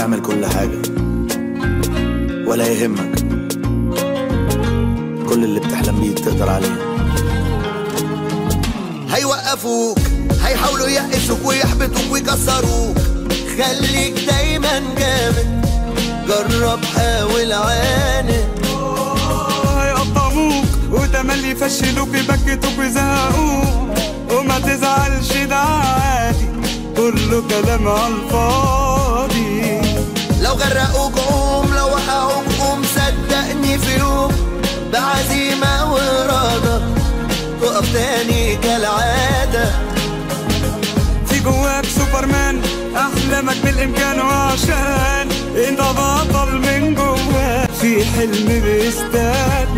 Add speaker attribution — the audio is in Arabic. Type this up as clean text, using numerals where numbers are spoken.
Speaker 1: تعمل كل حاجة ولا يهمك، كل اللي بتحلم بيه تقدر عليه.
Speaker 2: هيوقفوك، هيحاولوا يقفوك ويحبطوك ويكسروك، خليك دايما جامد، جرب حاول عاند.
Speaker 3: هيقطموك وتملي يفشلوك يبكتوك ويزهقوك، وما تزعلش ده عادي، كله كلام عالفاضي.
Speaker 2: لو غرقوك قوم، لو وقعوك قوم، صدقني في يوم بعزيمة وإرادة تقف تاني كالعادة.
Speaker 3: في جواك سوبرمان، أحلامك بالإمكان، وعشان انت بطل من جواك في حلم بيستنى.